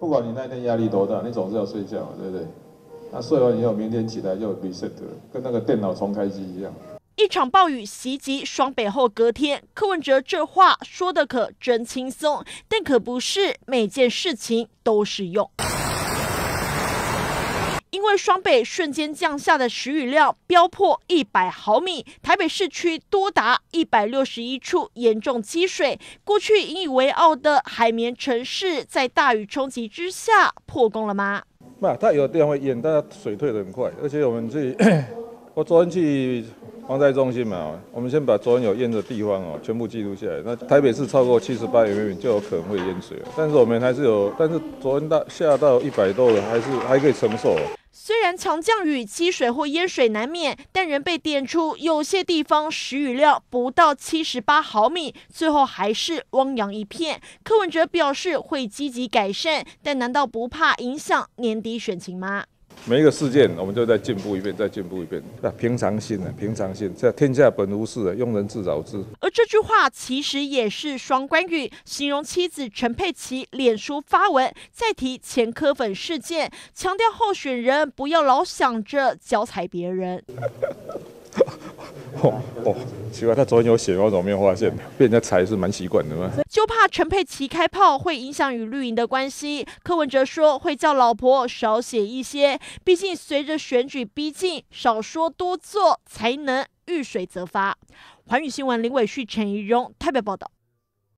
不管你那天压力多大，你总是要睡觉，对不对？那睡完以后，明天起来就 reset 了，跟那个电脑重开机一样。 一场暴雨袭击双北后隔天，柯文哲这话说的可真轻松，但可不是每件事情都适用。因为双北瞬间降下的时雨量飙破100毫米，台北市区多达161处严重积水。过去引以为傲的海绵城市，在大雨冲击之下破功了吗？ 它有的地方会淹，但它水退得很快，而且我们我昨天去防灾中心嘛，我们先把昨天有淹的地方全部记录下来。那台北市超过78毫米就有可能会淹水了，但是我们还是有，但是昨天下到100多的还可以承受。 虽然强降雨积水或淹水难免，但仍被点出有些地方时雨量不到78毫米，最后还是汪洋一片。柯文哲表示会积极改善，但难道不怕影响年底选情吗？ 每一个事件，我们就再进步一遍，再进步一遍。平常心啊，平常心，这天下本无事啊，庸人自扰之。 而这句话其实也是双关语，形容妻子陈佩琪脸书发文再提前柯粉事件，强调候选人不要老想着脚踩别人。 奇怪，他昨天有写，我怎么没有发现？被人家踩是蛮习惯的嘛。 就怕陈佩琪开炮会影响与绿营的关系。柯文哲说会叫老婆少写一些，毕竟随着选举逼近，少说多做才能遇水则发。环宇新闻林伟旭、陈怡蓉台北报道。